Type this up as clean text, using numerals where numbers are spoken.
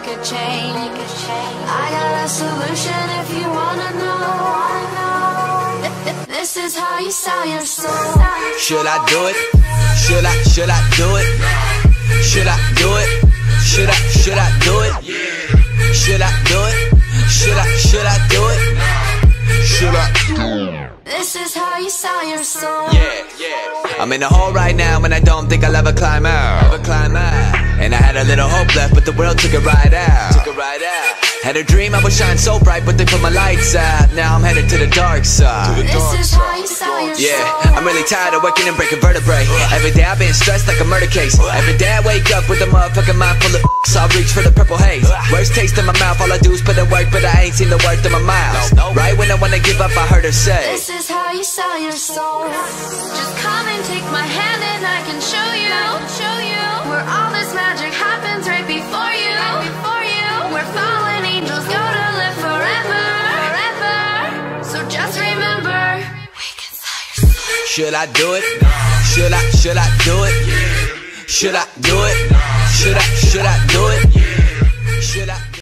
make a change. I got a solution if you wanna know. This is how you sell your soul. Should I do it? Should I do it? Should I do it? Should I do it? Should I do it? Should I do it? Should I do it? This is how you sell your soul. Yeah. I'm in a hole right now and I don't think I'll ever climb out. And I had a little hope left, but the world took it right out. Had a dream I would shine so bright, but they put my lights out. Now I'm headed to the dark side. This is how you sell your soul. Yeah, I'm really tired of working and breaking vertebrae. Every day I've been stressed like a murder case. Every day I wake up with a motherfucking mind full of so I reach for the purple haze. Worst taste in my mouth, all I do is put in work, but I ain't seen the worth of my miles. Right when I wanna give up, I heard her say, this is how you sell your soul. Just come and take my hand and I can show you where all this magic happens right before you. Where fallen angels go to live forever. So just remember, we can sell your soul. should I do it? Should I do it? Should I do it? Should I do it? Should I